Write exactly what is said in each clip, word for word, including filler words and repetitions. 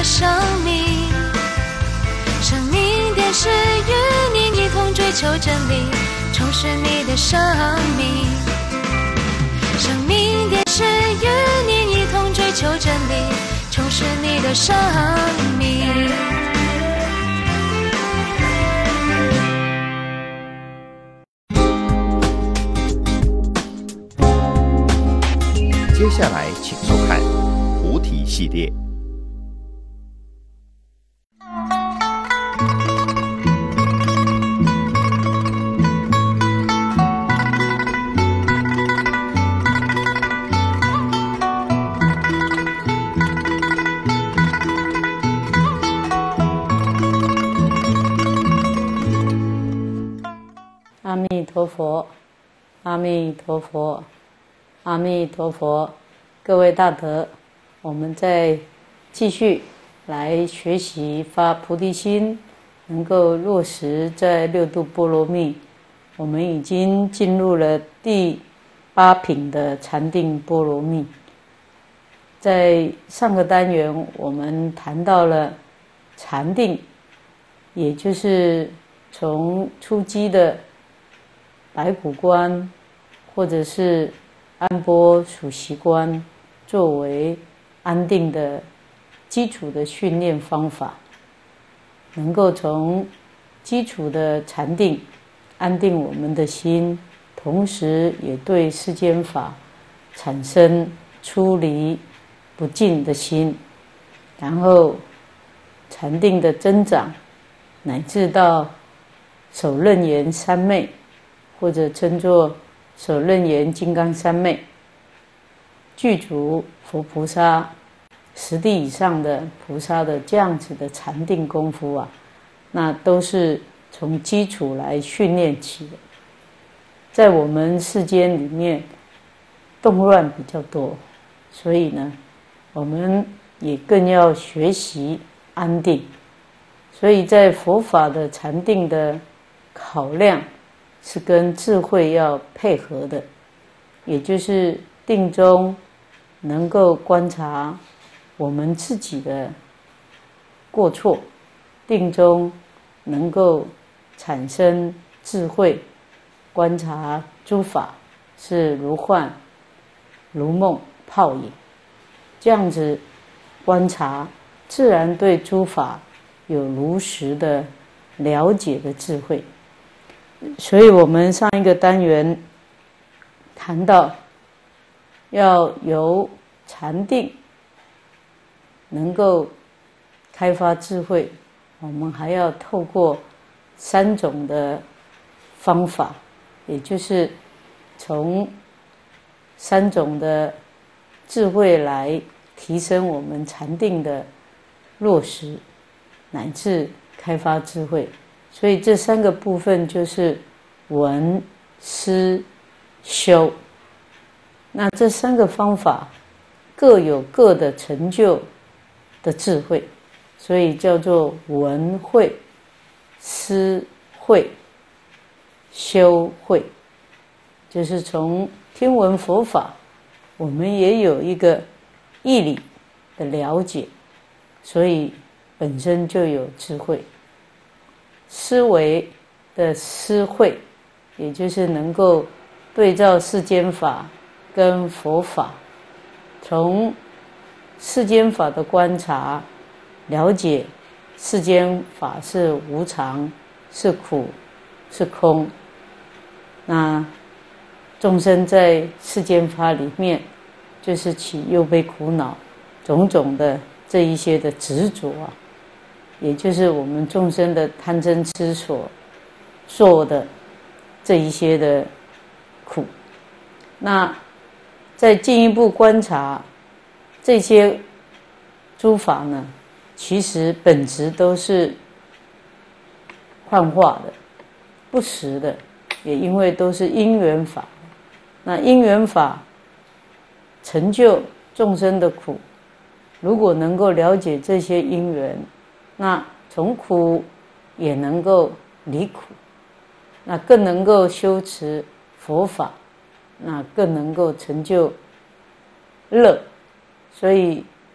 的生命。生命电视与你一同追求真理，充实你的生命。生命电视与你一同追求真理，充实你的生命。 接下来请收看菩提系列。 阿弥陀佛，阿弥陀佛，阿弥陀佛。各位大德，我们再继续来学习发菩提心，能够落实在六度波罗蜜。我们已经进入了第八品的禅定波罗蜜。在上个单元我们谈到了禅定，也就是从初机的白骨观或者是安般数息观作为安定的基础的训练方法，能够从基础的禅定安定我们的心，同时也对世间法产生出离不净的心，然后禅定的增长，乃至到首楞严三昧，或者称作首楞严金刚三昧，具足佛菩萨十地以上的菩萨的这样子的禅定功夫啊，那都是从基础来训练起的。在我们世间里面动乱比较多，所以呢我们也更要学习安定。所以在佛法的禅定的考量是跟智慧要配合的，也就是定中能够观察我们自己的过错，定中能够产生智慧，观察诸法是如幻如梦泡影，这样子观察，自然对诸法有如实的了解的智慧。所以我们上一个单元谈到，要由禅定能够开发智慧，我们还要透过三种的方法，也就是从三种的智慧来提升我们禅定的落实，乃至开发智慧。所以这三个部分就是闻、思、修。那这三个方法各有各的成就的智慧，所以叫做闻慧、思慧、修慧。就是从听闻佛法，我们也有一个义理的了解，所以本身就有智慧。思维的思慧，也就是能够对照世间法跟佛法，从世间法的观察了解世间法是无常，是苦，是空。那众生在世间法里面就是起忧悲苦恼种种的这一些的执着啊，也就是我们众生的贪嗔痴所做的这一些的苦。那再进一步观察这些诸法呢，其实本质都是幻化的、不实的，也因为都是因缘法。那因缘法成就众生的苦，如果能够了解这些因缘，那从苦也能够离苦，那更能够修持佛法，那更能够成就乐。所以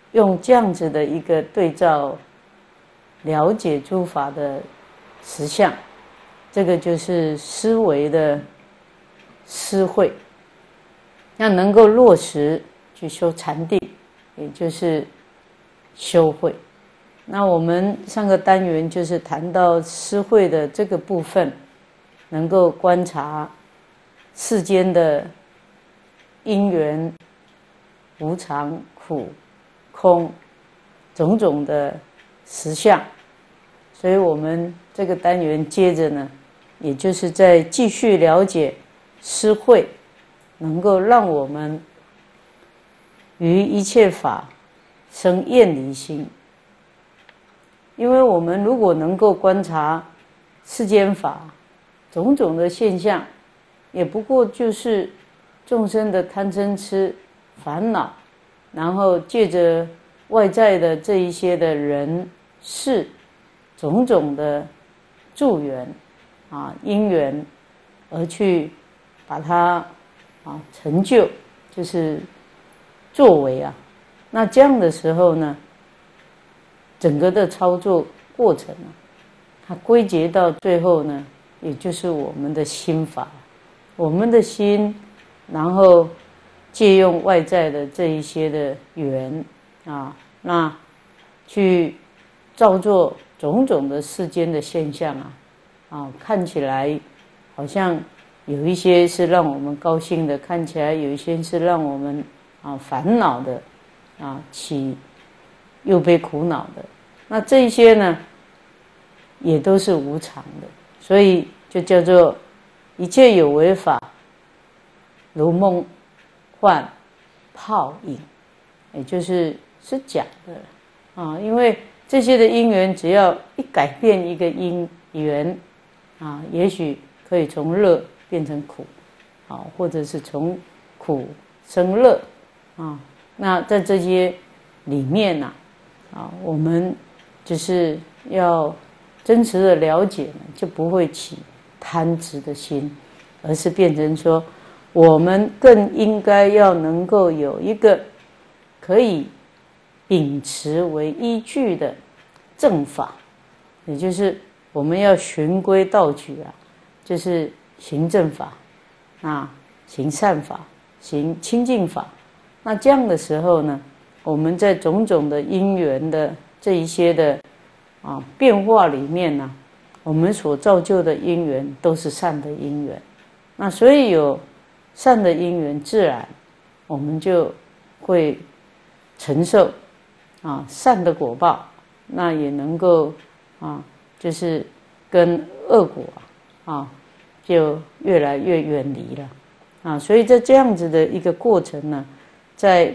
用这样子的一个对照了解诸法的实相，这个就是思维的思慧。要能够落实去修禅定，也就是修慧。那我们上个单元就是谈到思慧的这个部分，能够观察世间的因缘无常、苦、空种种的实相。所以我们这个单元接着呢，也就是在继续了解思慧，能够让我们于一切法生厌离心。因为我们如果能够观察世间法种种的现象，也不过就是众生的贪嗔痴烦恼，然后借着外在的这一些的人事种种的助缘啊因缘，而去把它啊成就，就是作为啊。那这样的时候呢，整个的操作过程啊，它归结到最后呢，也就是我们的心法，我们的心，然后借用外在的这一些的缘啊，那去造作种种的世间的现象啊，啊，看起来好像有一些是让我们高兴的，看起来有一些是让我们啊烦恼的，啊起又被苦恼的。那这一些呢，也都是无常的，所以就叫做一切有为法，如梦幻泡影，也就是是假的啊。因为这些的因缘，只要一改变一个因缘啊，也许可以从乐变成苦，啊，或者是从苦生乐啊。那在这些里面呢，啊，我们就是要真实的了解呢，就不会起贪执的心，而是变成说，我们更应该要能够有一个可以秉持为依据的正法，也就是我们要循规蹈矩啊，就是行正法啊，行善法，行清净法。那这样的时候呢，我们在种种的因缘的这一些的啊变化里面呢，我们所造就的因缘都是善的因缘。那所以有善的因缘，自然我们就会承受啊善的果报，那也能够啊就是跟恶果啊就越来越远离了啊。所以在这样子的一个过程呢，在《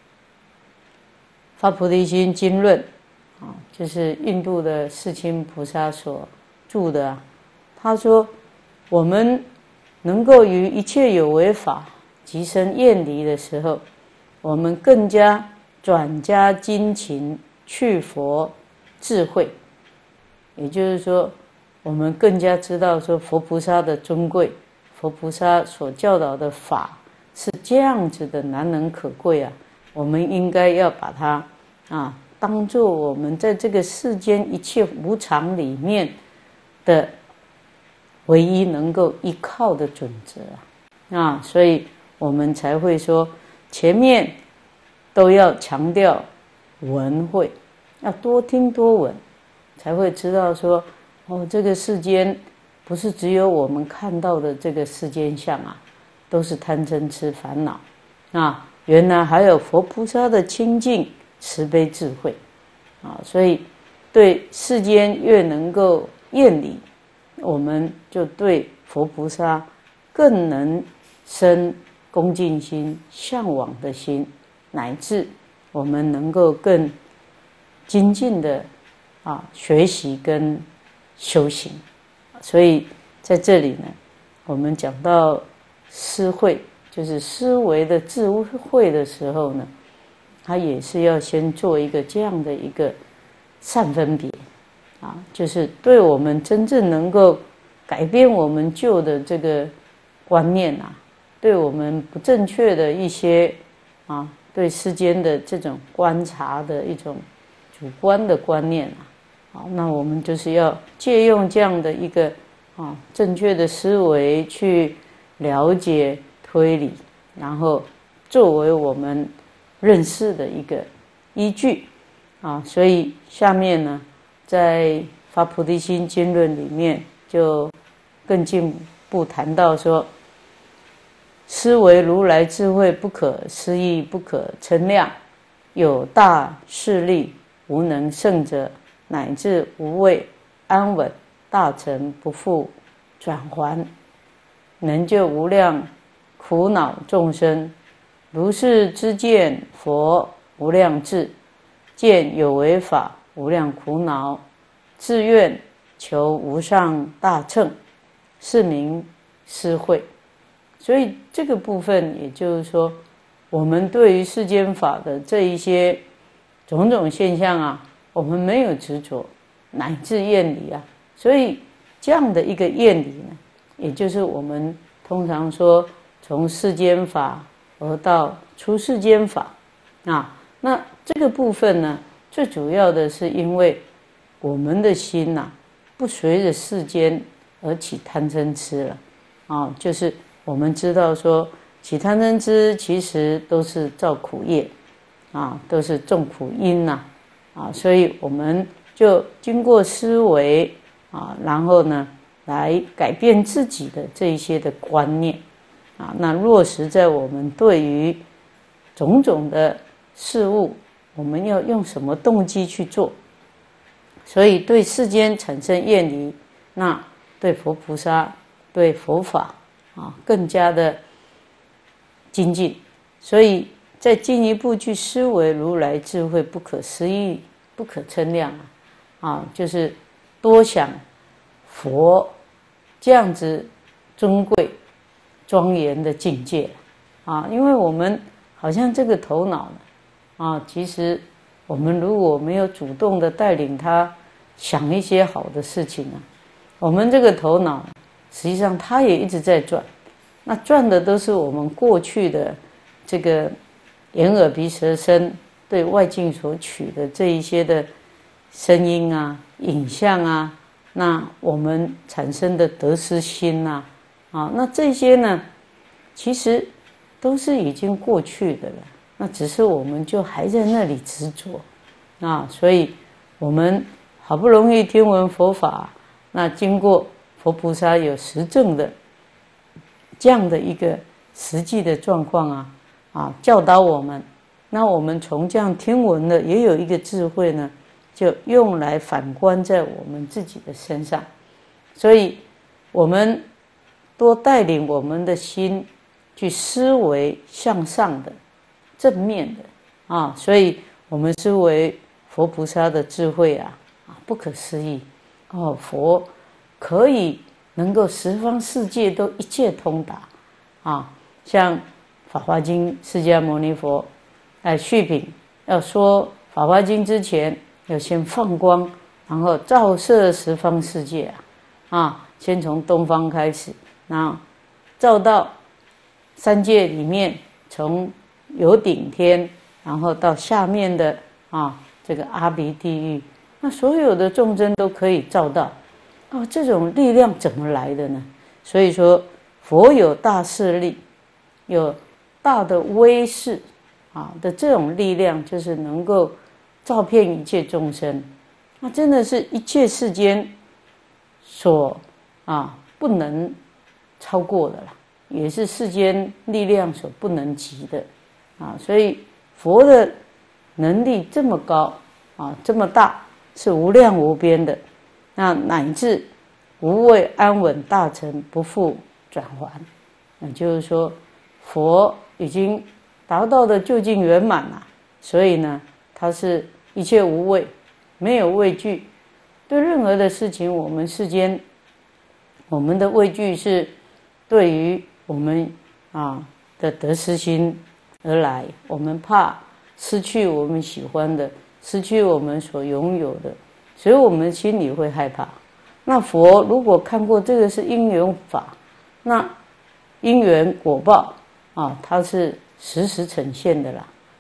发菩提心经论》啊，就是印度的世亲菩萨所著的啊，他说我们能够于一切有为法即生厌离的时候，我们更加转加精勤去佛智慧。也就是说，我们更加知道说佛菩萨的尊贵，佛菩萨所教导的法是这样子的难能可贵啊！我们应该要把它啊当作我们在这个世间一切无常里面的唯一能够依靠的准则啊！啊，所以我们才会说前面都要强调闻慧，要多听多闻，才会知道说哦，这个世间不是只有我们看到的这个世间相啊，都是贪嗔痴烦恼啊，原来还有佛菩萨的清净慈悲智慧啊，所以对世间越能够厌离，我们就对佛菩萨更能生恭敬心、向往的心，乃至我们能够更精进的啊学习跟修行。所以在这里呢，我们讲到思慧，就是思维的智慧的时候呢，它也是要先做一个这样的一个善分别啊，就是对我们真正能够改变我们旧的这个观念啊，对我们不正确的一些啊对世间的这种观察的一种主观的观念啊。好，那我们就是要借用这样的一个啊正确的思维去了解推理，然后作为我们认识的一个依据啊。所以下面呢，在《发菩提心经论》里面就更进一步谈到说，思维如来智慧不可思议，不可称量，有大势力，无能胜者，乃至无畏安稳，大乘不复转还，能救无量苦恼众生。如是知见佛无量智，见有为法无量苦恼，自愿求无上大乘，是名思慧。所以这个部分，也就是说，我们对于世间法的这一些种种现象啊，我们没有执着，乃至厌离啊。所以这样的一个厌离呢，也就是我们通常说从世间法而到出世间法啊。那这个部分呢，最主要的是因为我们的心呐、啊，不随着世间而起贪嗔痴了啊，就是我们知道说，起贪嗔痴其实都是造苦业啊，都是种苦因呐 啊, 啊，所以我们就经过思维啊，然后呢，来改变自己的这一些的观念啊，那落实在我们对于种种的事物，我们要用什么动机去做？所以对世间产生厌离，那对佛菩萨、对佛法啊，更加的精进。所以再进一步去思维如来智慧不可思议、不可称量啊，啊，就是多想佛这样子尊贵庄严的境界啊，因为我们好像这个头脑啊，其实我们如果没有主动的带领他想一些好的事情啊，我们这个头脑实际上它也一直在转，那转的都是我们过去的这个眼耳鼻舌身对外境所取的这一些的声音啊、影像啊，那我们产生的得失心呐、啊，啊，那这些呢，其实都是已经过去的了。那只是我们就还在那里执着啊，所以我们好不容易听闻佛法，那经过佛菩萨有实证的这样的一个实际的状况啊，啊，教导我们，那我们从这样听闻的也有一个智慧呢，就用来反观在我们自己的身上，所以我们多带领我们的心去思维向上的正面的啊，所以我们思维佛菩萨的智慧啊，啊，不可思议哦，佛可以能够十方世界都一切通达啊，像《法华经》，释迦牟尼佛哎续品要说《法华经》之前，要先放光，然后照射十方世界啊，啊，先从东方开始，然后照到三界里面，从有顶天，然后到下面的啊这个阿鼻地狱，那所有的众生都可以照到哦，这种力量怎么来的呢？所以说佛有大势力，有大的威势啊的这种力量，就是能够照遍一切众生，那真的是一切世间所啊不能超过的啦，也是世间力量所不能及的啊，所以佛的能力这么高啊，这么大，是无量无边的，那乃至无畏安稳大乘不复转还，那就是说佛已经达到的究竟圆满了，所以呢，他是一切无畏，没有畏惧，对任何的事情，我们世间我们的畏惧是对于我们啊的得失心而来，我们怕失去我们喜欢的，失去我们所拥有的，所以我们心里会害怕。那佛如果看过这个是因缘法，那因缘果报啊，它是时时呈现的啦。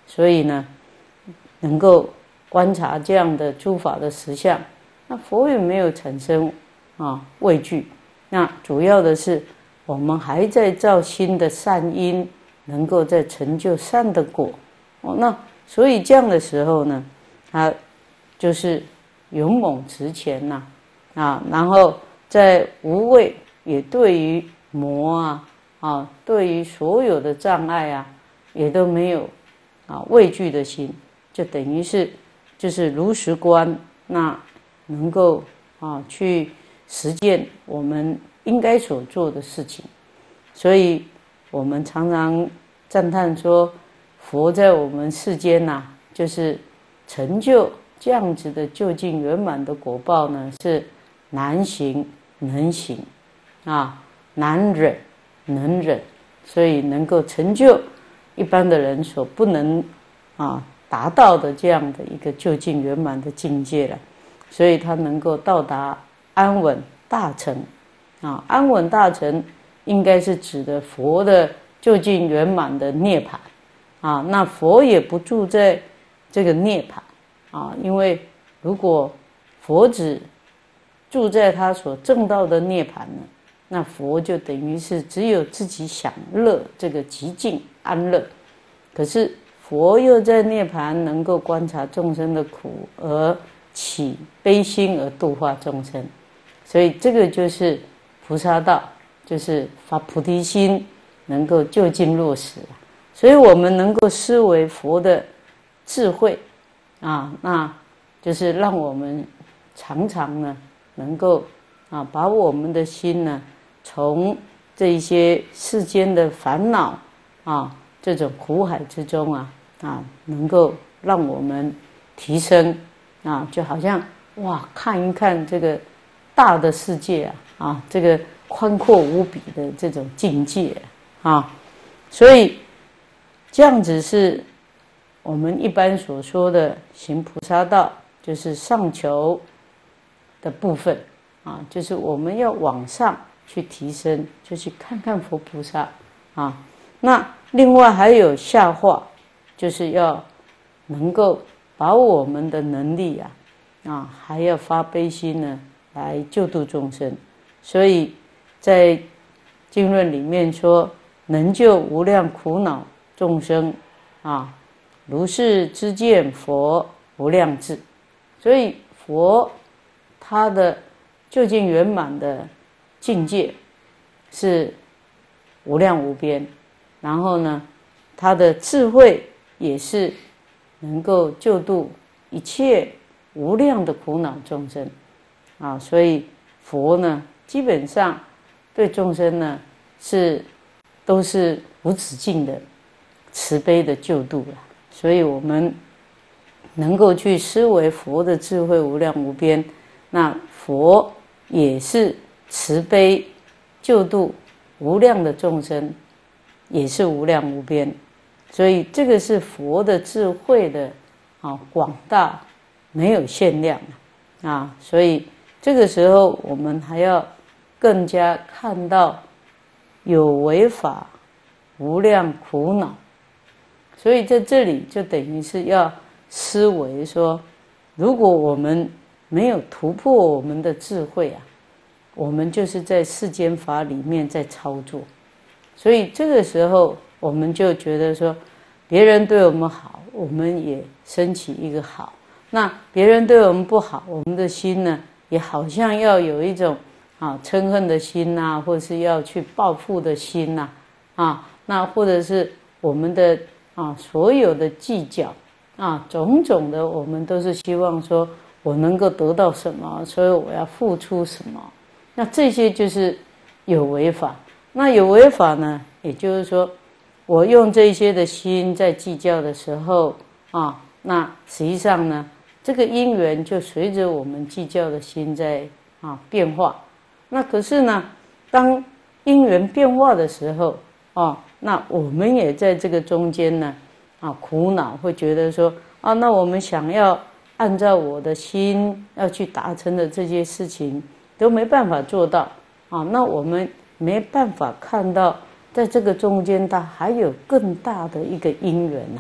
所以呢，能够观察这样的诸法的实相，那佛也没有产生啊畏惧。那主要的是我们还在造新的善因，能够在成就善的果哦。那所以这样的时候呢，他就是勇猛直前呐 啊, 啊，然后在无畏，也对于魔啊啊，对于所有的障碍啊，也都没有啊畏惧的心，就等于是就是如实观，那能够啊去实践我们应该所做的事情。所以我们常常赞叹说，佛在我们世间呐、啊，就是成就这样子的究竟圆满的果报呢，是难行能行啊，难忍能忍，所以能够成就一般的人所不能啊达到的这样的一个究竟圆满的境界了。所以他能够到达安稳大成啊，安稳大成应该是指的佛的究竟圆满的涅槃啊。那佛也不住在这个涅槃啊，因为如果佛只住在他所证道的涅槃呢，那佛就等于是只有自己享乐这个极尽安乐。可是佛又在涅槃能够观察众生的苦，而起悲心而度化众生，所以这个就是菩萨道，就是发菩提心能够就近落实。所以我们能够思维佛的智慧啊，那就是让我们常常呢能够啊把我们的心呢从这些世间的烦恼啊这种苦海之中啊啊能够让我们提升啊，就好像哇看一看这个大的世界啊啊这个宽阔无比的这种境界啊，所以这样子是我们一般所说的行菩萨道，就是上求的部分啊，就是我们要往上去提升，就去看看佛菩萨啊。那另外还有下化，就是要能够把我们的能力啊啊，还要发悲心呢，来救度众生。所以在经论里面说，能救无量苦恼众生啊，如是知见佛无量智。所以佛他的究竟圆满的境界是无量无边，然后呢他的智慧也是能够救度一切无量的苦恼众生啊。所以佛呢基本上对众生呢是都是无止境的慈悲的救度了。所以我们能够去思维佛的智慧无量无边，那佛也是慈悲救度无量的众生，也是无量无边。所以这个是佛的智慧的啊广大，没有限量啊。所以这个时候我们还要更加看到有为法无量苦恼。所以在这里就等于是要思维说，如果我们没有突破我们的智慧啊，我们就是在世间法里面在操作。所以这个时候我们就觉得说，别人对我们好，我们也升起一个好，那别人对我们不好，我们的心呢也好像要有一种啊嗔恨的心呐、啊，或者是要去报复的心呐 啊, 啊，那或者是我们的啊所有的计较啊种种的，我们都是希望说我能够得到什么，所以我要付出什么。那这些就是有为法。那有为法呢，也就是说我用这些的心在计较的时候啊，那实际上呢这个因缘就随着我们计较的心在啊变化。那可是呢当因缘变化的时候啊，那我们也在这个中间呢啊苦恼，会觉得说啊，那我们想要按照我的心要去达成的这些事情都没办法做到啊，那我们没办法看到在这个中间它还有更大的一个因缘呐、啊，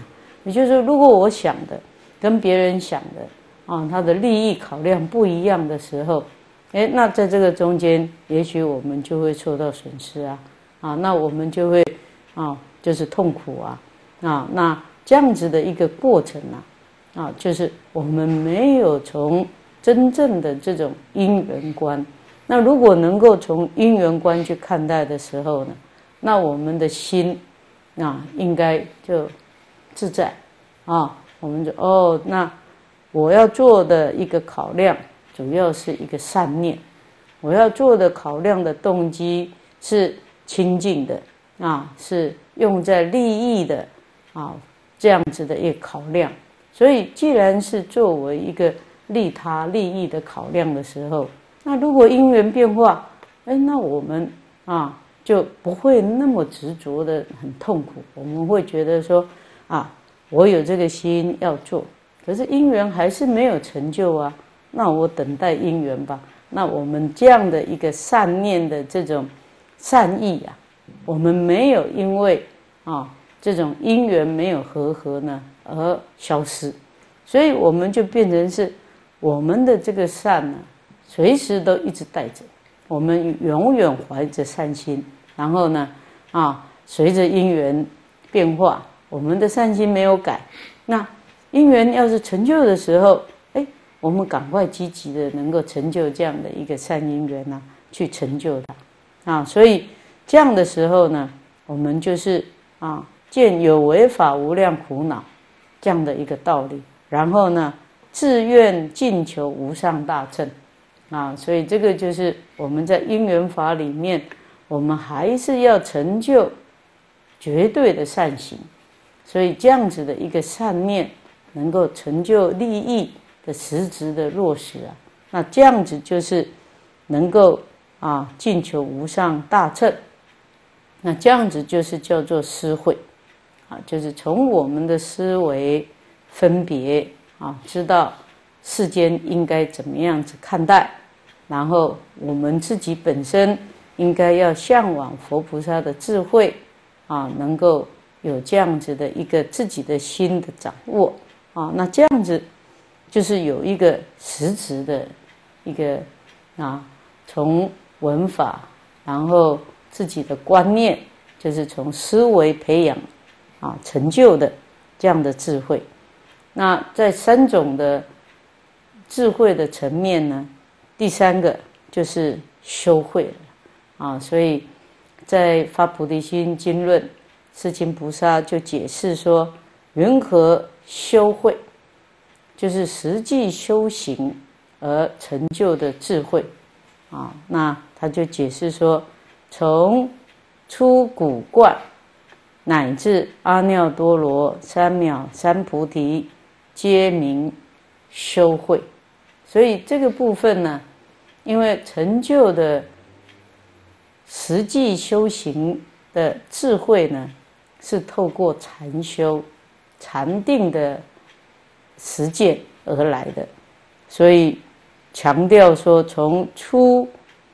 也就是说，如果我想的跟别人想的啊，他的利益考量不一样的时候，哎，那在这个中间，也许我们就会受到损失啊，啊，那我们就会啊，就是痛苦啊，啊，那这样子的一个过程啊，啊，就是我们没有从真正的这种因缘观。那如果能够从因缘观去看待的时候呢，那我们的心啊，应该就自在啊，我们就哦，那我要做的一个考量，主要是一个善念，我要做的考量的动机是清净的啊，是用在利益的啊，这样子的一个考量。所以，既然是作为一个利他利益的考量的时候，那如果因缘变化，哎，那我们啊就不会那么执着的很痛苦。我们会觉得说啊，我有这个心要做，可是因缘还是没有成就啊，那我等待因缘吧。那我们这样的一个善念的这种善意啊，我们没有因为啊这种因缘没有和合呢而消失，所以我们就变成是我们的这个善呢，随时都一直带着，我们永远怀着善心，然后呢啊随着因缘变化，我们的善心没有改，那因缘要是成就的时候，哎，我们赶快积极的能够成就这样的一个善因缘啊，去成就它啊。所以这样的时候呢，我们就是啊见有为法无量苦恼这样的一个道理，然后呢自愿尽求无上大乘啊。所以这个就是我们在因缘法里面，我们还是要成就绝对的善行，所以这样子的一个善念能够成就利益的实质的落实啊，那这样子就是能够啊尽求无上大乘，那这样子就是叫做思慧啊，就是从我们的思维分别啊，知道世间应该怎么样子看待，然后我们自己本身应该要向往佛菩萨的智慧啊，能够有这样子的一个自己的心的掌握啊，那这样子就是有一个实质的一个啊，从文法，然后自己的观念，就是从思维培养啊成就的这样的智慧。那在三种的智慧的层面呢，第三个就是修慧了啊，所以在《发菩提心经论》，世亲菩萨就解释说，云何修慧，就是实际修行而成就的智慧啊。那他就解释说，从出古观乃至阿耨多罗三藐三菩提，皆名修慧。所以这个部分呢，因为成就的实际修行的智慧呢，是透过禅修、禅定的实践而来的，所以强调说，从初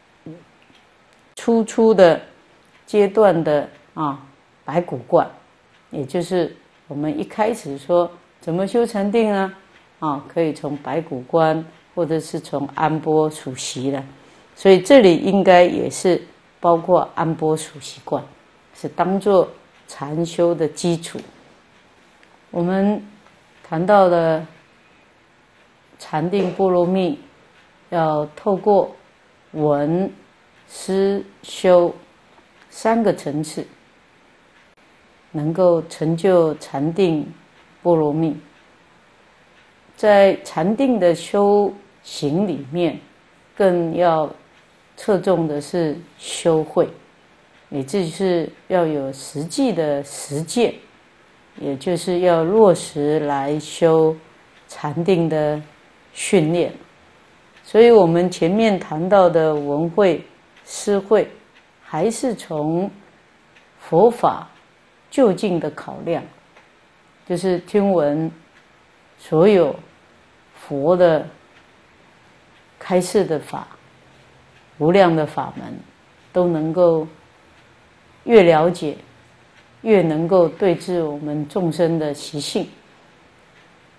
初初的阶段的啊白骨观，也就是我们一开始说怎么修禅定呢？啊，可以从白骨观，或者是从安波数息了。所以这里应该也是包括安波数息观，是当作禅修的基础。我们谈到的禅定波罗蜜，要透过闻、思、修三个层次，能够成就禅定波罗蜜。在禅定的修行里面，更要侧重的是修慧，也就是要有实际的实践，也就是要落实来修禅定的训练。所以我们前面谈到的闻慧、思慧，还是从佛法究竟的考量，就是听闻所有佛的开示的法，无量的法门，都能够越了解，越能够对治我们众生的习性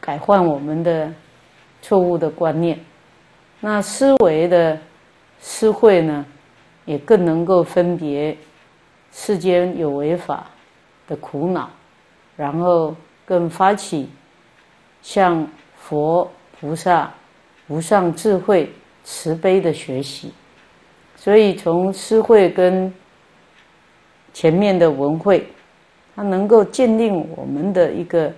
改换我们的错误的观念。那思维的思慧呢，也更能够分别世间有为法的苦恼，然后更发起向佛菩萨无上智慧慈悲的学习。所以从思慧跟前面的闻慧，它能够建立我们的一个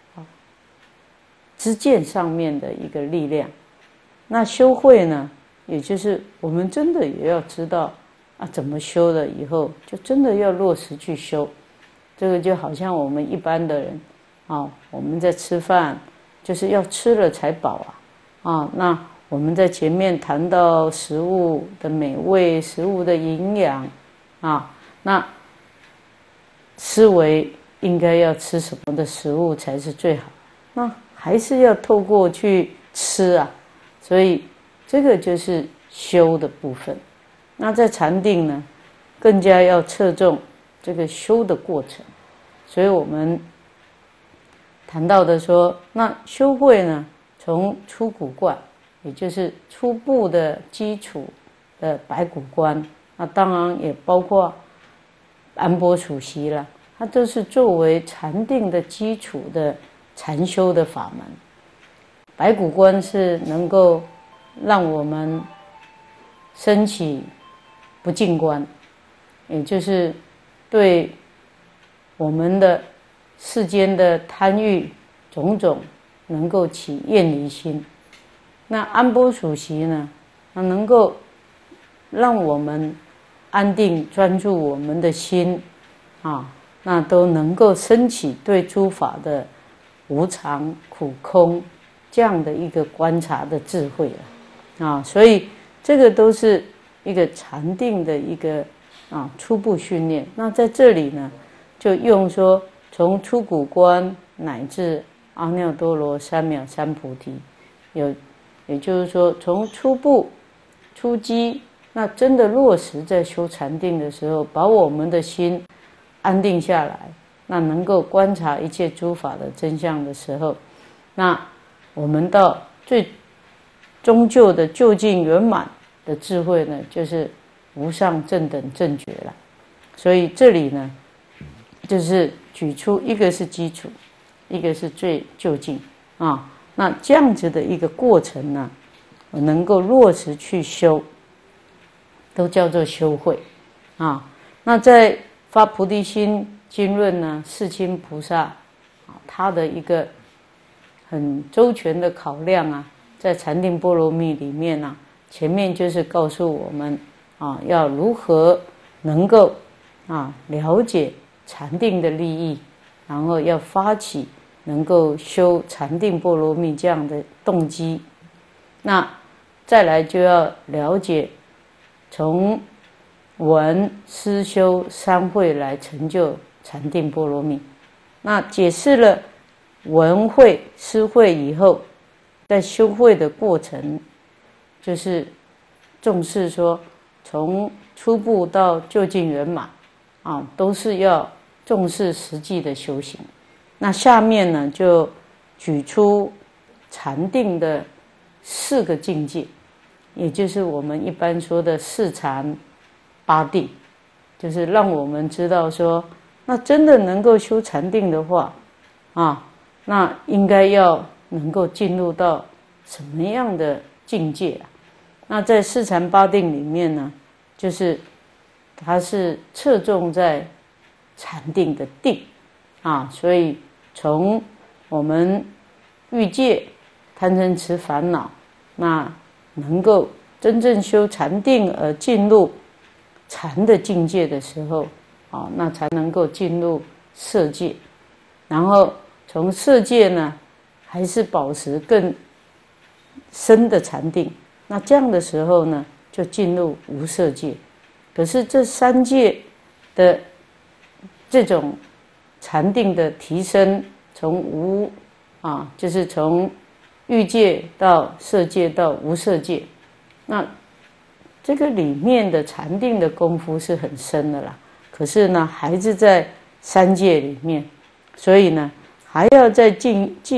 知见上面的一个力量。那修慧呢，也就是我们真的也要知道啊，怎么修了以后，就真的要落实去修。这个就好像我们一般的人啊，我们在吃饭就是要吃了才饱啊啊。那我们在前面谈到食物的美味、食物的营养啊，那思维应该要吃什么的食物才是最好？那还是要透过去吃啊。所以这个就是修的部分。那在禅定呢，更加要侧重这个修的过程。所以我们谈到的说，那修慧呢，从初古观，也就是初步的基础的白骨观，那当然也包括安般数息了，它都是作为禅定的基础的禅修的法门。白骨观是能够让我们升起不净观，也就是对我们的世间的贪欲种种能够起厌离心。那安般数息呢，它能够让我们安定专注我们的心啊，那都能够升起对诸法的无常苦空这样的一个观察的智慧了啊。所以这个都是一个禅定的一个啊初步训练。那在这里呢，就用说从初古观乃至阿耨多罗三藐三菩提，有也就是说从初步初机，那真的落实在修禅定的时候，把我们的心安定下来，那能够观察一切诸法的真相的时候，那我们到最终究的究竟圆满的智慧呢，就是无上正等正觉了。所以这里呢，就是举出一个是基础，一个是最究竟啊。那这样子的一个过程呢，能够落实去修，都叫做修慧啊。那在发菩提心经论呢，世亲菩萨啊，他的一个很周全的考量啊，在禅定波罗蜜里面啊，前面就是告诉我们啊，要如何能够啊了解禅定的利益，然后要发起能够修禅定波罗蜜这样的动机。那再来就要了解从闻思修三慧来成就禅定波罗蜜。那解释了闻慧思慧以后，在修慧的过程，就是重视说从初步到究竟圆满啊，都是要重视实际的修行。那下面呢，就举出禅定的四个境界，也就是我们一般说的四禅八定，就是让我们知道说，那真的能够修禅定的话啊，那应该要能够进入到什么样的境界啊？那在四禅八定里面呢，就是它是侧重在禅定的定啊，所以从我们欲界贪嗔痴烦恼，那能够真正修禅定而进入禅的境界的时候啊，那才能够进入色界，然后从色界呢，还是保持更深的禅定，那这样的时候呢，就进入无色界。可是这三界的这种禅定的提升，从无啊，就是从欲界到色界到无色界，那这个里面的禅定的功夫是很深的啦。可是呢，还是在三界里面，所以呢，还要再进继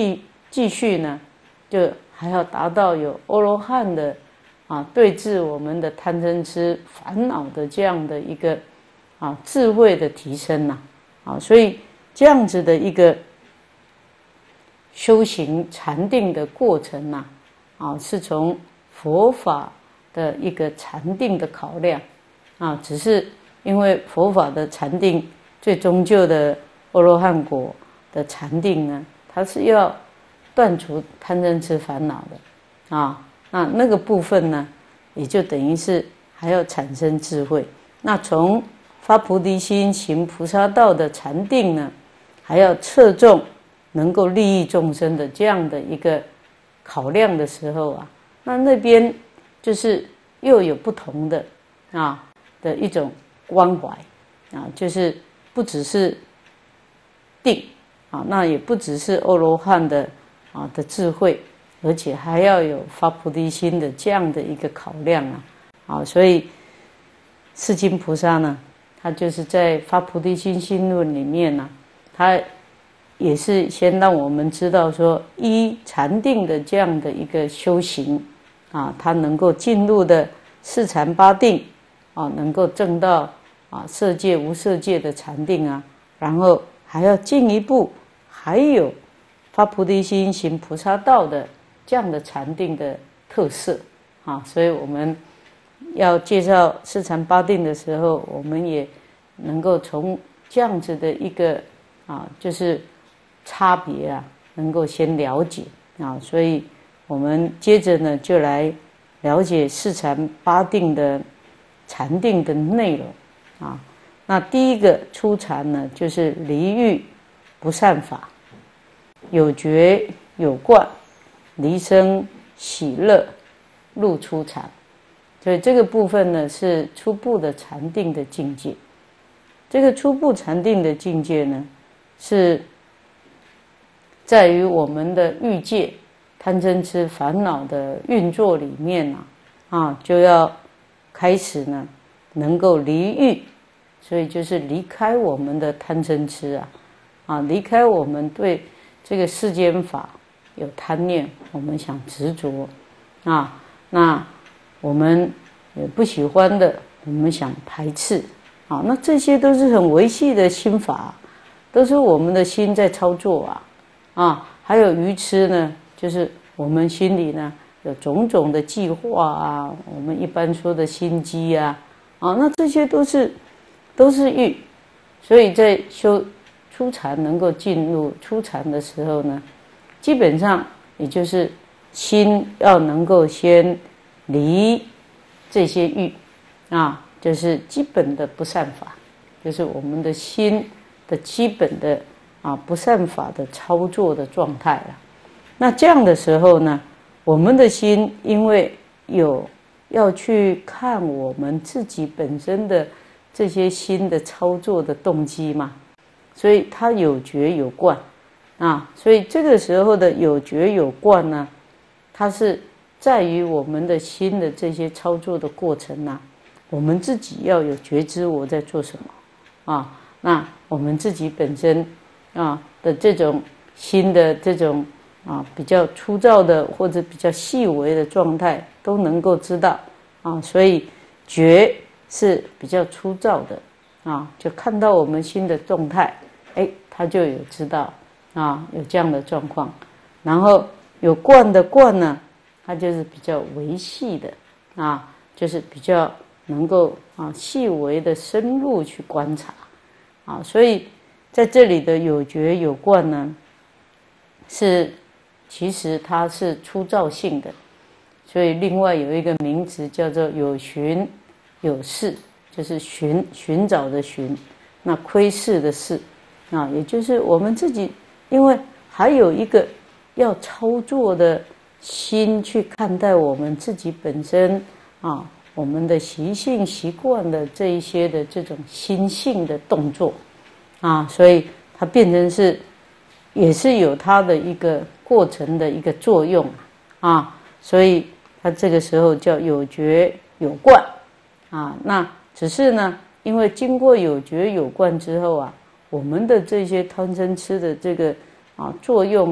继续呢，就还要达到有阿罗汉的啊对治我们的贪嗔痴烦恼的这样的一个啊智慧的提升呐、啊，啊，所以这样子的一个修行禅定的过程呐、啊，啊，是从佛法的一个禅定的考量啊，只是因为佛法的禅定最终究的阿罗汉果的禅定呢，它是要断除贪嗔痴烦恼的啊，那那个部分呢，也就等于是还要产生智慧。那从发菩提心行菩萨道的禅定呢，还要侧重能够利益众生的这样的一个考量的时候啊，那那边就是又有不同的啊的一种关怀啊，就是不只是定啊，那也不只是阿罗汉的啊的智慧，而且还要有发菩提心的这样的一个考量啊，啊，所以世亲菩萨呢，他就是在《发菩提心心论》里面呢、啊，他也是先让我们知道说，依禅定的这样的一个修行啊，他能够进入的四禅八定啊，能够证到啊色界无色界的禅定啊，然后还要进一步，还有发菩提心行菩萨道的这样的禅定的特色啊，所以我们要介绍四禅八定的时候，我们也能够从这样子的一个啊，就是差别啊，能够先了解啊，所以我们接着呢，就来了解四禅八定的禅定的内容啊。那第一个初禅呢，就是离欲不善法，有觉有观，离生喜乐，入初禅。所以这个部分呢，是初步的禅定的境界。这个初步禅定的境界呢，是在于我们的欲界贪嗔痴烦恼的运作里面啊，啊，就要开始呢，能够离欲，所以就是离开我们的贪嗔痴啊，啊，离开我们对这个世间法有贪念，我们想执着啊，那我们也不喜欢的，我们想排斥啊，那这些都是很微细的心法，都是我们的心在操作啊。啊，还有愚痴呢，就是我们心里呢有种种的计划啊，我们一般说的心机啊，啊，那这些都是都是欲，所以在修初禅能够进入初禅的时候呢，基本上也就是心要能够先离这些欲啊，就是基本的不善法，就是我们的心的基本的。啊，不善法的操作的状态了。那这样的时候呢，我们的心因为有要去看我们自己本身的这些心的操作的动机嘛，所以它有觉有观啊。所以这个时候的有觉有观呢，它是在于我们的心的这些操作的过程啊，我们自己要有觉知我在做什么啊。那我们自己本身。啊的这种心的这种啊比较粗糙的或者比较细微的状态都能够知道啊，所以觉是比较粗糙的啊，就看到我们心的动态，哎，他就有知道啊有这样的状况，然后有观的观呢，它就是比较微细的啊，就是比较能够啊细微的深入去观察啊，所以。在这里的有觉有观呢，是其实它是粗糙性的，所以另外有一个名词叫做有寻有视，就是寻寻找的寻，那窥视的视啊，也就是我们自己，因为还有一个要操作的心去看待我们自己本身啊，我们的习性习惯的这一些的这种心性的动作。啊，所以它变成是，也是有它的一个过程的一个作用啊，所以它这个时候叫有觉有观啊。那只是呢，因为经过有觉有观之后啊，我们的这些贪嗔痴的这个啊作用呢，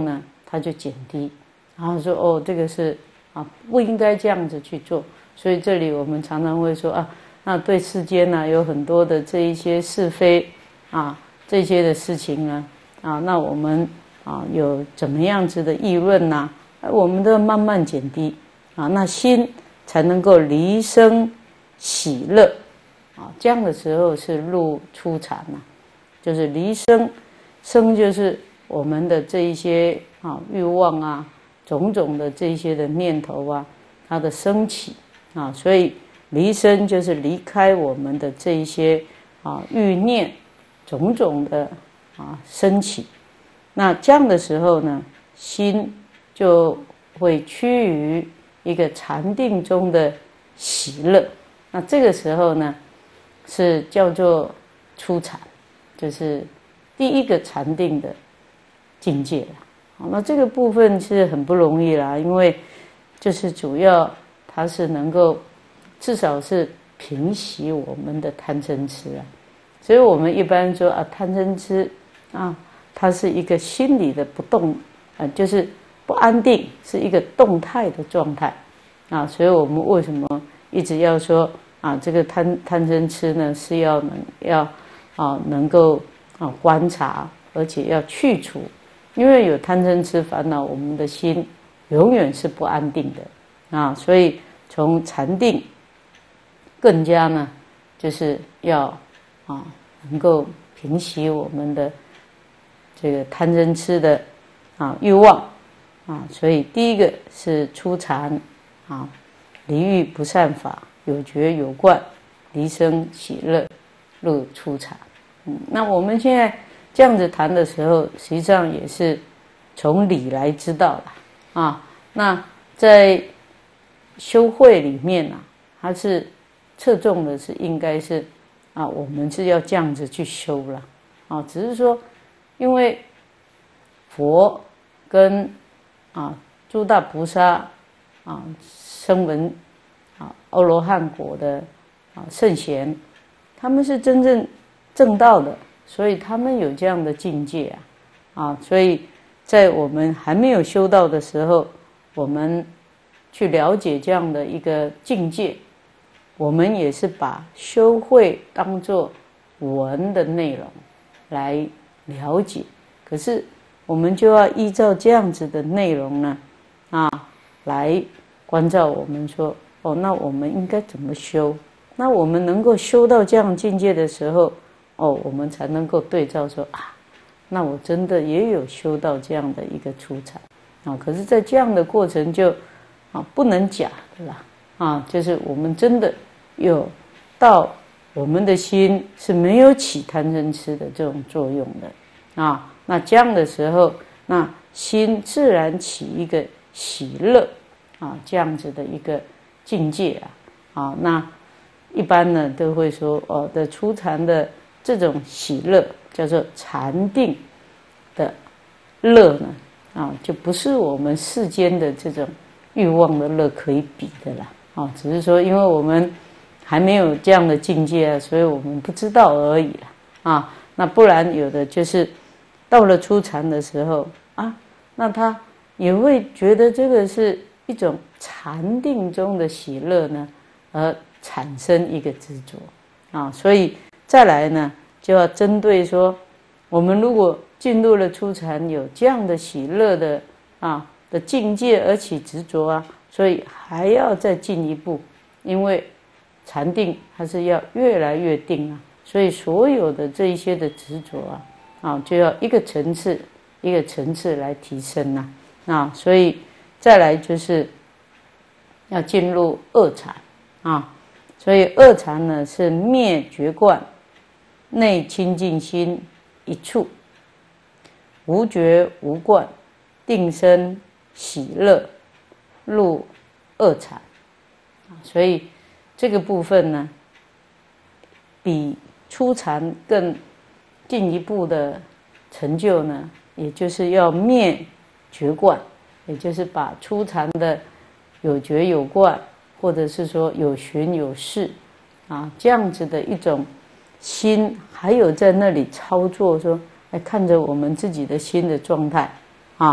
他就减低，然后说哦，这个是啊不应该这样子去做。所以这里我们常常会说啊，那对世间呢、啊、有很多的这一些是非啊这些的事情呢啊，那我们啊有怎么样子的议论呐、啊，我们都要慢慢减低啊，那心才能够离生喜乐啊，这样的时候是入初禅呐、啊，就是离生，生就是我们的这一些啊欲望啊，种种的这一些的念头啊，它的升起啊，所以离生就是离开我们的这一些啊欲念种种的啊升起，那这样的时候呢，心就会趋于一个禅定中的喜乐。那这个时候呢，是叫做初禅，就是第一个禅定的境界了。好，那这个部分是很不容易啦，因为就是主要它是能够至少是平息我们的贪嗔痴啊。所以我们一般说啊，贪嗔痴啊，它是一个心理的不动啊，就是不安定，是一个动态的状态啊。所以我们为什么一直要说啊，这个贪贪嗔痴呢，是要能要啊能够啊观察，而且要去除，因为有贪嗔痴烦恼，我们的心永远是不安定的啊。所以从禅定更加呢，就是要啊能够平息我们的这个贪嗔痴的啊欲望啊。所以第一个是初禅啊，离欲不善法，有觉有观，离生喜乐，入初禅。嗯，那我们现在这样子谈的时候，实际上也是从理来知道了啊。那在修慧里面啊，它是侧重的是应该是啊，我们是要这样子去修了啊。只是说，因为佛跟啊诸大菩萨啊声闻啊阿罗汉果的啊圣贤，他们是真正正道的，所以他们有这样的境界啊啊，所以在我们还没有修道的时候，我们去了解这样的一个境界，我们也是把修慧当作文的内容来了解。可是我们就要依照这样子的内容呢啊来关照我们说，哦，那我们应该怎么修？那我们能够修到这样境界的时候，哦，我们才能够对照说啊，那我真的也有修到这样的一个初禅啊。可是在这样的过程就啊不能假的啦啊，就是我们真的有到我们的心是没有起贪嗔痴的这种作用的啊。那这样的时候，那心自然起一个喜乐啊这样子的一个境界啊啊。那一般呢都会说哦的初禅的这种喜乐叫做禅定的乐呢啊，就不是我们世间的这种欲望的乐可以比的啦啊。只是说因为我们还没有这样的境界啊，所以我们不知道而已啦啊。那不然有的就是到了初禅的时候啊，那他也会觉得这个是一种禅定中的喜乐呢，而产生一个执着啊。所以再来呢，就要针对说，我们如果进入了初禅，有这样的喜乐的啊的境界而起执着啊，所以还要再进一步，因为禅定它是要越来越定啊，所以所有的这一些的执着啊，啊就要一个层次一个层次来提升呐啊。所以再来就是要进入二禅啊。所以二禅呢是灭觉观，内清净心一处，无觉无观，定生喜乐，入二禅。所以这个部分呢，比初禅更进一步的成就呢，也就是要灭觉观，也就是把初禅的有觉有观，或者是说有寻有视啊，这样子的一种心，还有在那里操作说，哎，看着我们自己的心的状态啊，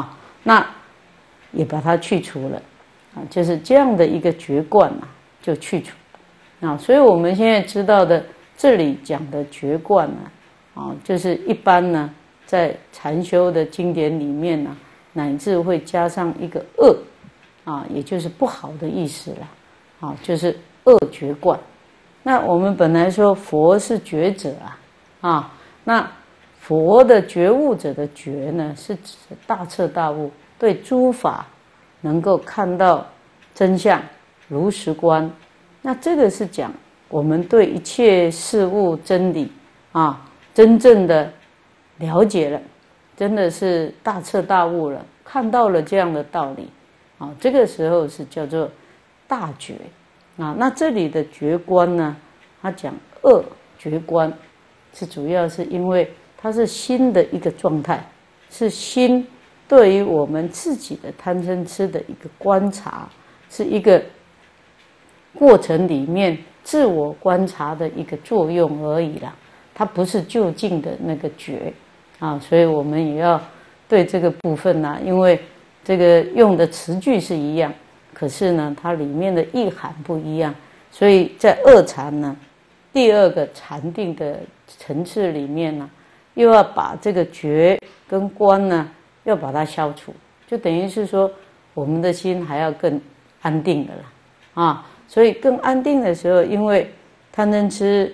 那也把它去除了啊，就是这样的一个觉观啊，就去除啊。所以我们现在知道的这里讲的觉观呢，啊，就是一般呢在禅修的经典里面呢，乃至会加上一个恶啊，也就是不好的意思了啊，就是恶觉观。那我们本来说佛是觉者啊，啊，那佛的觉悟者的觉呢，是指大彻大悟，对诸法能够看到真相，如实观。那这个是讲我们对一切事物真理啊，真正的了解了，真的是大彻大悟了，看到了这样的道理啊，这个时候是叫做大觉啊。那这里的觉观呢，他讲恶觉观，是主要是因为它是心的一个状态，是心对于我们自己的贪嗔痴的一个观察，是一个过程里面自我观察的一个作用而已啦，它不是究竟的那个觉啊，所以我们也要对这个部分呢、啊，因为这个用的词句是一样，可是呢，它里面的意涵不一样，所以在二禅呢，第二个禅定的层次里面呢，又要把这个觉跟观呢，要把它消除，就等于是说，我们的心还要更安定的啦，啊。所以更安定的时候，因为贪嗔痴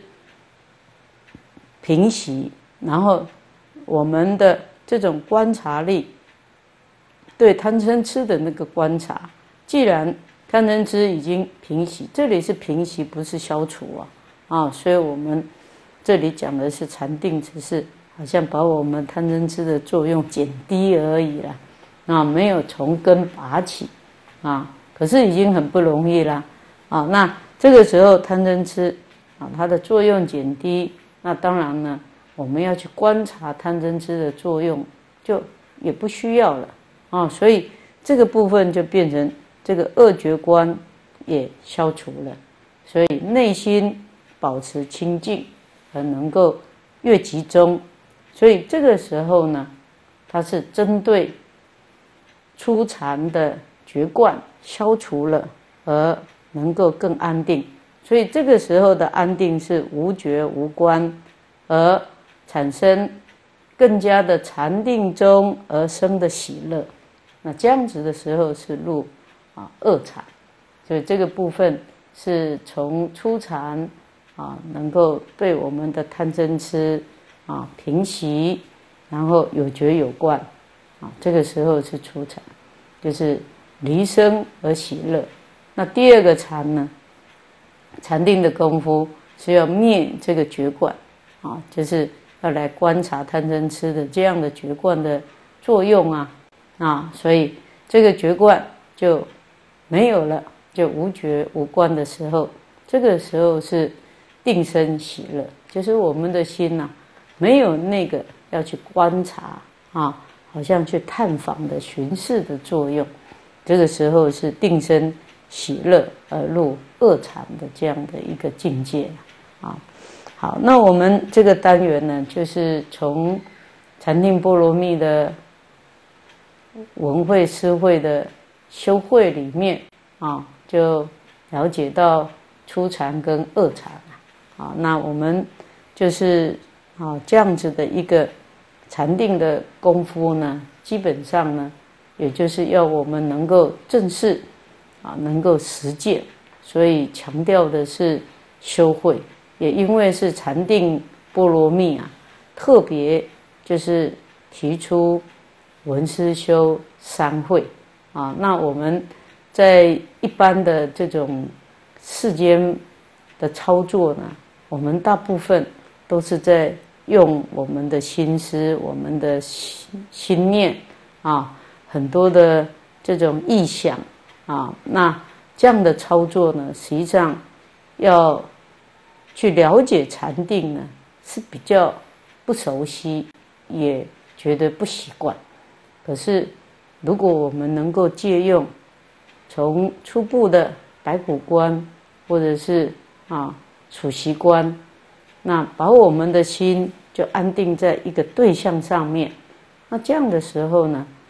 平息，然后我们的这种观察力，对贪嗔痴的那个观察，既然贪嗔痴已经平息，这里是平息，不是消除啊啊！所以我们这里讲的是禅定，只是好像把我们贪嗔痴的作用减低而已啦，啊，没有从根拔起啊，可是已经很不容易啦。啊，那这个时候贪嗔痴啊，它的作用减低，那当然呢，我们要去观察贪嗔痴的作用，就也不需要了啊。所以这个部分就变成这个恶觉观也消除了，所以内心保持清净，而能够越集中。所以这个时候呢，它是针对初禅的觉观消除了，而能够更安定，所以这个时候的安定是无觉无观，而产生更加的禅定中而生的喜乐。那这样子的时候是入啊二禅，所以这个部分是从初禅啊能够对我们的贪嗔痴啊平息，然后有觉有观啊，这个时候是初禅，就是离生而喜乐。那第二个禅呢，禅定的功夫是要灭这个觉观啊，就是要来观察贪嗔痴的这样的觉观的作用啊啊，所以这个觉观就没有了，就无觉无观的时候，这个时候是定生喜乐，就是我们的心呐、啊，没有那个要去观察啊，好像去探访的巡视的作用，这个时候是定生喜乐而入二禅的这样的一个境界啊。好，那我们这个单元呢，就是从禅定波罗蜜的文会诗会的修会里面啊，就了解到初禅跟二禅啊。那我们就是啊这样子的一个禅定的功夫呢，基本上呢，也就是要我们能够正视。啊，能够实践，所以强调的是修会，也因为是禅定波罗蜜啊，特别就是提出闻思修三会啊。那我们在一般的这种世间的操作呢，我们大部分都是在用我们的心思、我们的心心念啊，很多的这种意想。啊，那这样的操作呢，实际上要去了解禅定呢，是比较不熟悉，也觉得不习惯。可是，如果我们能够借用从初步的白骨观，或者是啊数息观，那把我们的心就安定在一个对象上面，那这样的时候呢，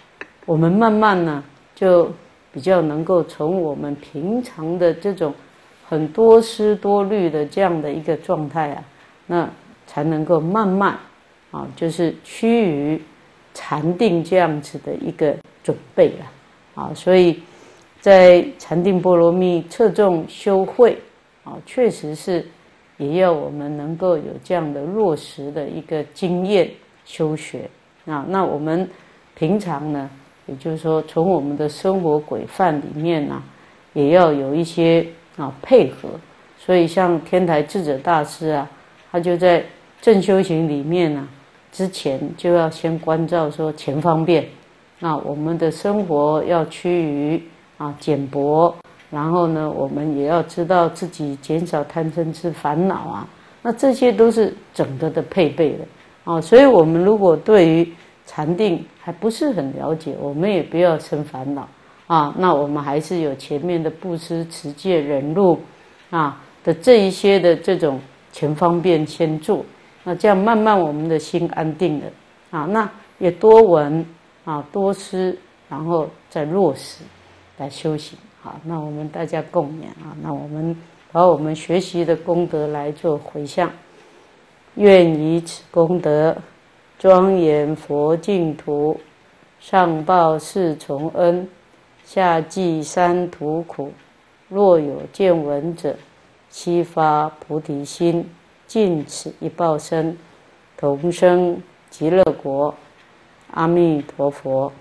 我们慢慢呢就比较能够从我们平常的这种很多思多虑的这样的一个状态啊，那才能够慢慢啊，就是趋于禅定这样子的一个准备了啊。所以在禅定波罗蜜侧重修慧啊，确实是也要我们能够有这样的落实的一个经验修学啊。那我们平常呢，也就是说从我们的生活规范里面啊，也要有一些啊配合。所以像天台智者大师啊，他就在正修行里面啊，之前就要先关照说前方便，那我们的生活要趋于啊简薄，然后呢，我们也要知道自己减少贪嗔痴烦恼啊，那这些都是整个的配备的啊。所以我们如果对于禅定还不是很了解，我们也不要生烦恼啊。那我们还是有前面的布施、持戒、忍辱啊的这一些的这种前方便先做。那这样慢慢我们的心安定了啊，那也多闻啊，多思，然后再落实来修行。好，那我们大家共勉啊，那我们把我们学习的功德来做回向，愿以此功德庄严佛净土，上报四重恩，下济三途苦。若有见闻者，悉发菩提心，尽此一报身，同生极乐国。阿弥陀佛。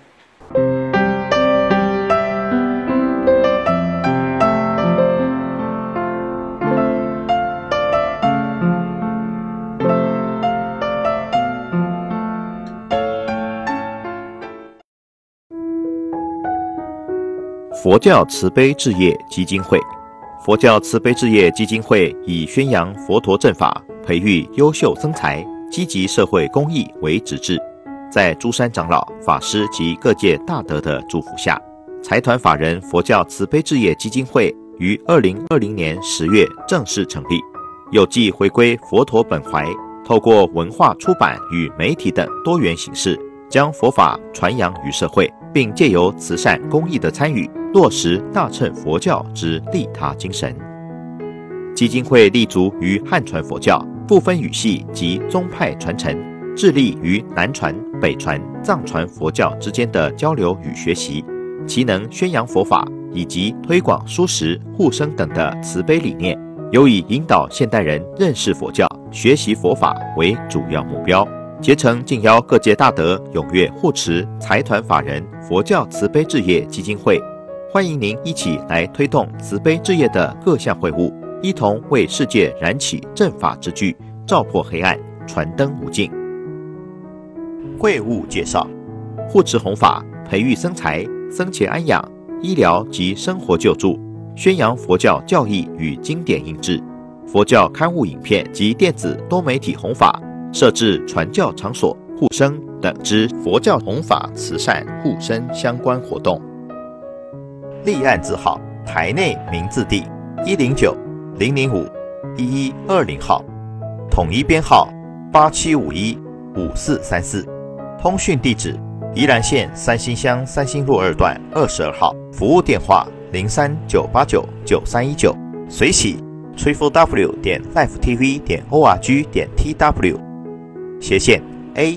佛教慈悲置业基金会。佛教慈悲置业基金会以宣扬佛陀正法、培育优秀僧才、积极社会公益为旨志，在诸山长老、法师及各界大德的祝福下，财团法人佛教慈悲置业基金会于二零二零年十月正式成立，有继回归佛陀本怀，透过文化出版与媒体等多元形式，将佛法传扬于社会，并借由慈善公益的参与，落实大乘佛教之利他精神。基金会立足于汉传佛教不分语系及宗派传承，致力于南传、北传、藏传佛教之间的交流与学习，其能宣扬佛法以及推广蔬食、护生等的慈悲理念，有以引导现代人认识佛教、学习佛法为主要目标。竭诚敬邀各界大德踊跃护持财团法人佛教慈悲置业基金会，欢迎您一起来推动慈悲置业的各项会务，一同为世界燃起正法之炬，照破黑暗，传灯无尽。会务介绍：护持弘法，培育僧才，僧前安养，医疗及生活救助，宣扬佛教教义与经典印制，佛教刊物、影片及电子多媒体弘法，设置传教场所、护生等之佛教弘法慈善护生相关活动。立案字号：台内名字地一零九零零五一一二零号，统一编号八七五一五四三四，通讯地址：宜兰县三星乡三星路二段二十二号，服务电话零三九八九九三一九，随喜 triple w 点 life t v 点 org 点 t w 斜线 a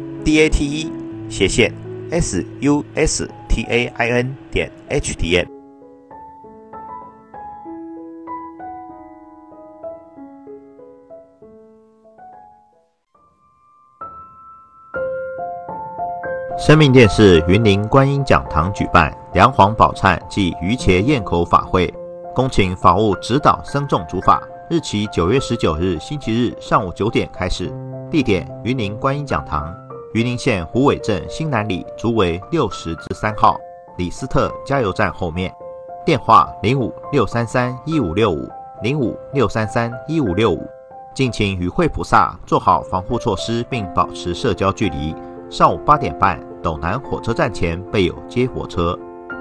d a t e 斜线 s u s t a i n 点 h d n。生命电视云林观音讲堂举办梁皇宝忏暨鱼茄咽口法会，恭请法务指导僧众主法，日期九月十九日星期日上午九点开始，地点云林观音讲堂，云林县虎尾镇新南里竹围六十之三号李斯特加油站后面，电话零五六三三一五六五零五六三三一五六五，敬请与会菩萨做好防护措施，并保持社交距离。上午八点半，斗南火车站前备有接驳车。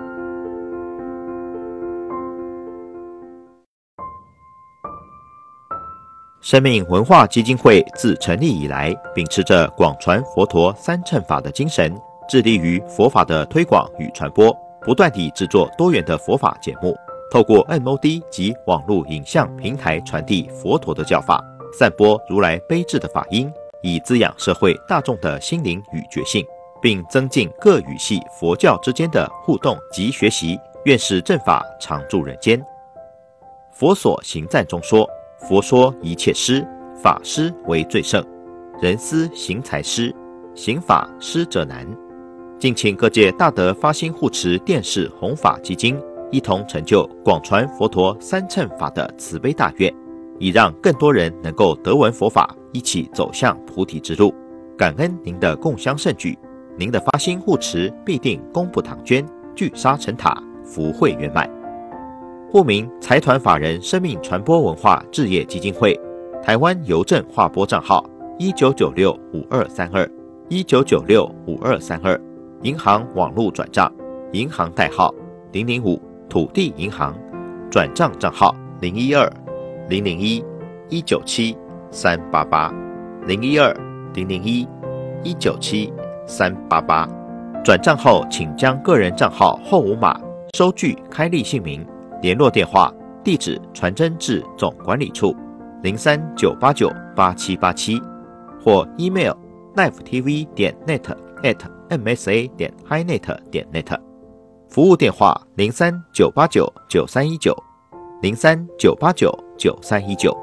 生命文化基金会自成立以来，秉持着广传佛陀三乘法的精神， 致力于佛法的推广与传播，不断地制作多元的佛法节目，透过 M O D 及网络影像平台传递佛陀的教法，散播如来悲智的法音，以滋养社会大众的心灵与觉性，并增进各语系佛教之间的互动及学习。愿使正法常驻人间。佛所行赞中说，佛说一切施，法施为最胜，人思行财施，行法施者难。敬请各界大德发心护持电视弘法基金，一同成就广传佛陀三乘法的慈悲大愿，以让更多人能够得闻佛法，一起走向菩提之路。感恩您的共襄盛举，您的发心护持必定功不唐捐，聚沙成塔，福慧圆满。户名财团法人生命传播文化置业基金会，台湾邮政划拨账号一九九六五二三二一九九六五二三二，银行网络转账，银行代号零零五土地银行，转账账号零一二零零一一九七三八八零一二零零一一九七三八八。转账后请将个人账号后五码、收据开立姓名、联络电话、地址传真至总管理处零三九八九八七八七，或 email lifetv 点 net at msa 点 highnet 点 net。服务电话零三九八九九三一九零三九八九九三一九。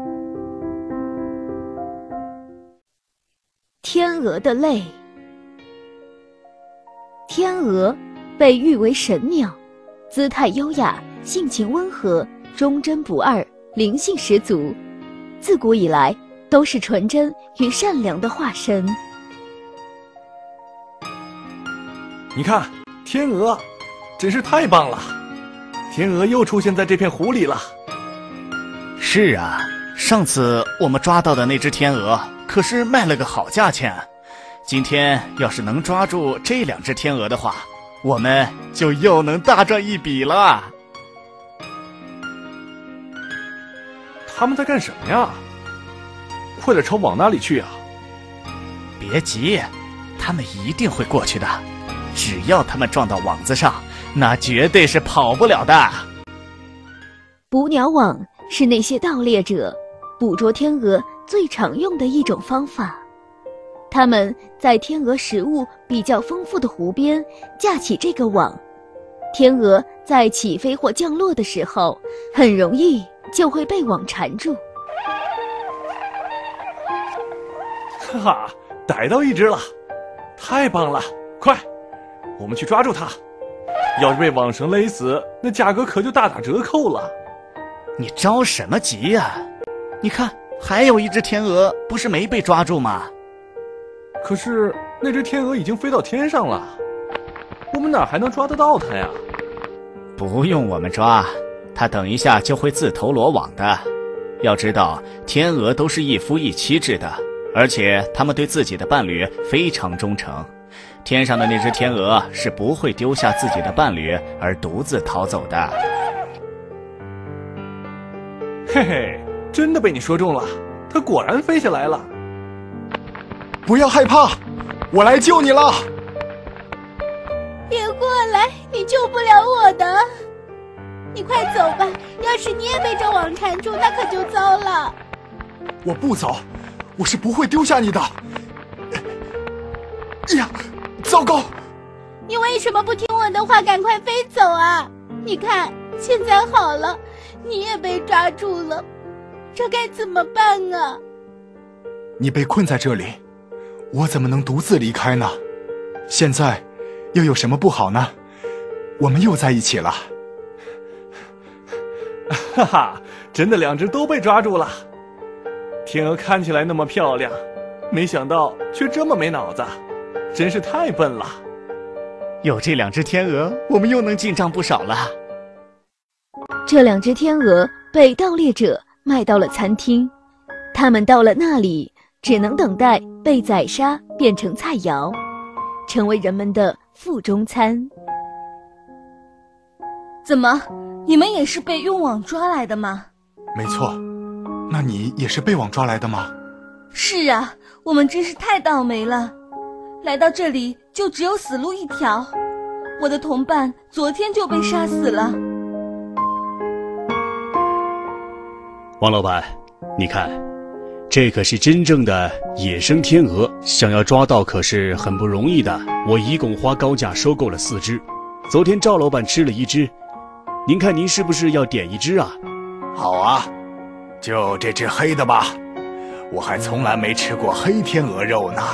天鹅的泪。天鹅被誉为神鸟，姿态优雅，性情温和，忠贞不二，灵性十足，自古以来都是纯真与善良的化身。 你看，天鹅真是太棒了，天鹅又出现在这片湖里了。 是啊，上次我们抓到的那只天鹅可是卖了个好价钱，今天要是能抓住这两只天鹅的话，我们就又能大赚一笔了。 他们在干什么呀？快点朝往那里去啊！ 别急，他们一定会过去的，只要他们撞到网子上，那绝对是跑不了的。 捕鸟网是那些盗猎者捕捉天鹅最常用的一种方法。他们在天鹅食物比较丰富的湖边架起这个网，天鹅在起飞或降落的时候，很容易就会被网缠住。 哈哈，逮到一只了，太棒了！快，我们去抓住它。要是被网绳勒死，那价格可就大打折扣了。 你着什么急呀？你看，还有一只天鹅不是没被抓住吗？ 可是那只天鹅已经飞到天上了，我们哪还能抓得到它呀？ 不用我们抓，它等一下就会自投罗网的。要知道，天鹅都是一夫一妻制的，而且它们对自己的伴侣非常忠诚。天上的那只天鹅是不会丢下自己的伴侣而独自逃走的。 嘿嘿，真的被你说中了，它果然飞下来了。 不要害怕，我来救你了。 别过来，你救不了我的。你快走吧，要是你也被这网缠住，那可就糟了。 我不走，我是不会丢下你的。呀，糟糕！ 你为什么不听我的话，赶快飞走啊？你看，现在好了，你也被抓住了，这该怎么办啊？ 你被困在这里，我怎么能独自离开呢？现在又有什么不好呢？我们又在一起了。 哈哈，真的两只都被抓住了。天鹅看起来那么漂亮，没想到却这么没脑子，真是太笨了。 有这两只天鹅，我们又能进账不少了。 这两只天鹅被盗猎者卖到了餐厅，他们到了那里，只能等待被宰杀变成菜肴，成为人们的腹中餐。 怎么，你们也是被用网抓来的吗？ 没错，那你也是被网抓来的吗？ 是啊，我们真是太倒霉了，来到这里就只有死路一条。我的同伴昨天就被杀死了。 王老板，你看，这可是真正的野生天鹅，想要抓到可是很不容易的。我一共花高价收购了四只，昨天赵老板吃了一只，您看您是不是要点一只啊？ 好啊，就这只黑的吧，我还从来没吃过黑天鹅肉呢。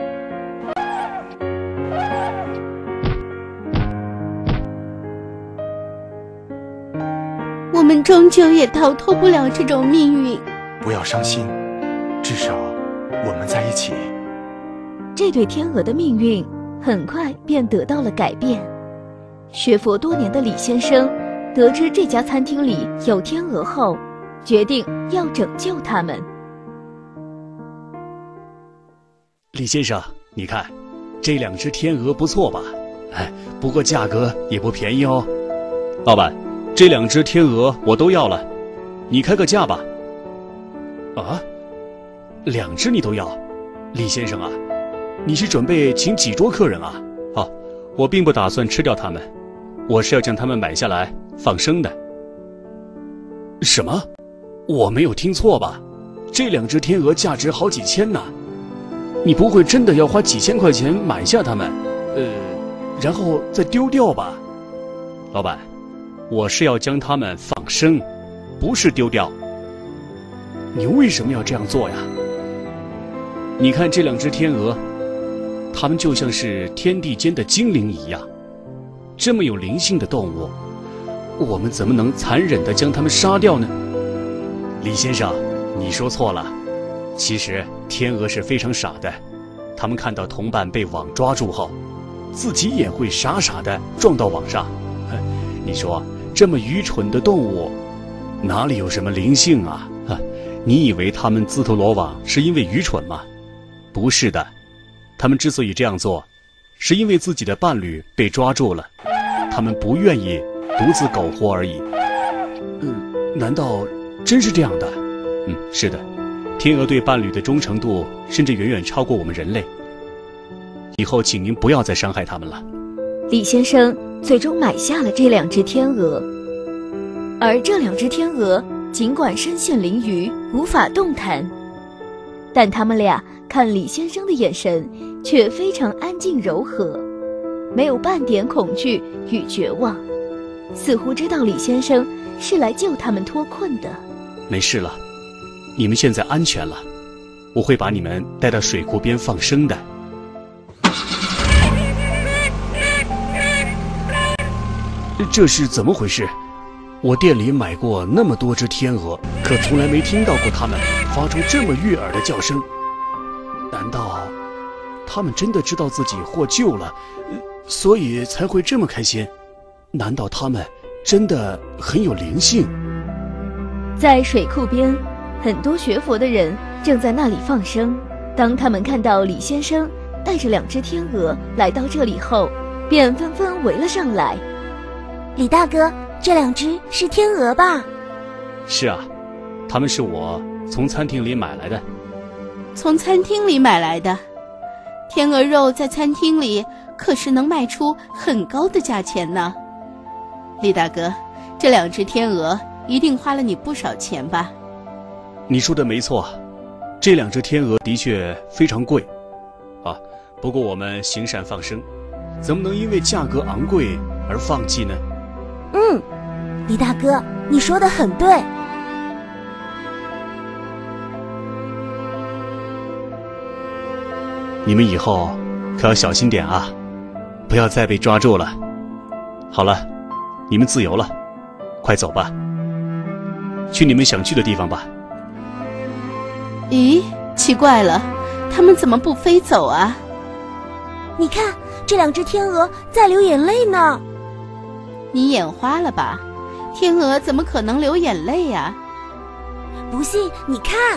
我们终究也逃脱不了这种命运。 不要伤心，至少我们在一起。 这对天鹅的命运很快便得到了改变。学佛多年的李先生得知这家餐厅里有天鹅后，决定要拯救它们。 李先生，你看，这两只天鹅不错吧？哎，不过价格也不便宜哦。老板，这两只天鹅我都要了，你开个价吧。啊，两只你都要？李先生啊，你是准备请几桌客人啊？啊，我并不打算吃掉它们，我是要将它们买下来放生的。什么？我没有听错吧？这两只天鹅价值好几千呢，你不会真的要花几千块钱买下它们，呃，然后再丢掉吧？老板，我是要将它们放生，不是丢掉。你为什么要这样做呀？你看这两只天鹅，它们就像是天地间的精灵一样，这么有灵性的动物，我们怎么能残忍地将它们杀掉呢？李先生，你说错了。其实天鹅是非常傻的，它们看到同伴被网抓住后，自己也会傻傻地撞到网上。你说这么愚蠢的动物，哪里有什么灵性啊？你以为它们自投罗网是因为愚蠢吗？不是的，他们之所以这样做，是因为自己的伴侣被抓住了，他们不愿意独自苟活而已。嗯，难道真是这样的？嗯，是的，天鹅对伴侣的忠诚度甚至远远超过我们人类。以后请您不要再伤害它们了。 李先生最终买下了这两只天鹅，而这两只天鹅尽管身陷囹圄，无法动弹，但他们俩看李先生的眼神却非常安静柔和，没有半点恐惧与绝望，似乎知道李先生是来救他们脱困的。 没事了，你们现在安全了，我会把你们带到水库边放生的。这是怎么回事？我店里买过那么多只天鹅，可从来没听到过它们发出这么悦耳的叫声。难道它们真的知道自己获救了，所以才会这么开心？难道它们真的很有灵性？ 在水库边，很多学佛的人正在那里放生。当他们看到李先生带着两只天鹅来到这里后，便纷纷围了上来。 李大哥，这两只是天鹅吧？ 是啊，它们是我从餐厅里买来的。 从餐厅里买来的？天鹅肉在餐厅里可是能卖出很高的价钱呢。李大哥，这两只天鹅一定花了你不少钱吧？ 你说的没错，这两只天鹅的确非常贵啊。不过我们行善放生，怎么能因为价格昂贵而放弃呢？ 嗯，李大哥，你说的很对。 你们以后可要小心点啊，不要再被抓住了。好了，你们自由了，快走吧，去你们想去的地方吧。 咦，奇怪了，他们怎么不飞走啊？ 你看，这两只天鹅在流眼泪呢。 你眼花了吧？天鹅怎么可能流眼泪呀？ 不信你看。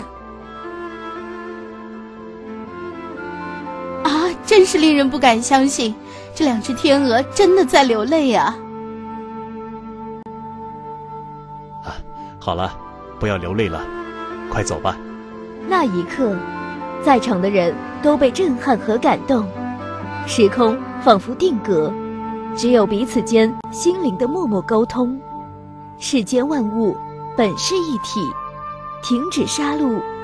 啊，真是令人不敢相信，这两只天鹅真的在流泪啊！ 啊，好了，不要流泪了，快走吧。 那一刻，在场的人都被震撼和感动。 时空仿佛定格，只有彼此间心灵的默默沟通。世间万物本是一体，停止杀戮，